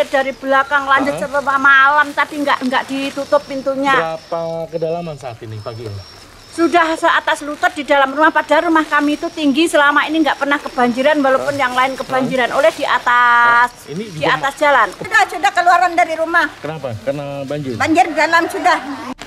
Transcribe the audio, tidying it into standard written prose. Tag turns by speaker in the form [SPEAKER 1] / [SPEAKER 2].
[SPEAKER 1] dari belakang lanjut sampai malam tadi nggak ditutup pintunya.
[SPEAKER 2] Berapa kedalaman saat ini pagi ini?
[SPEAKER 1] Sudah seatas lutut di dalam rumah, padahal rumah kami itu tinggi selama ini nggak pernah kebanjiran walaupun yang lain kebanjiran oleh di atas
[SPEAKER 2] Ini
[SPEAKER 1] di atas jalan. Sudah keluaran dari rumah.
[SPEAKER 2] Kenapa? Karena banjir.
[SPEAKER 1] Banjir dalam sudah.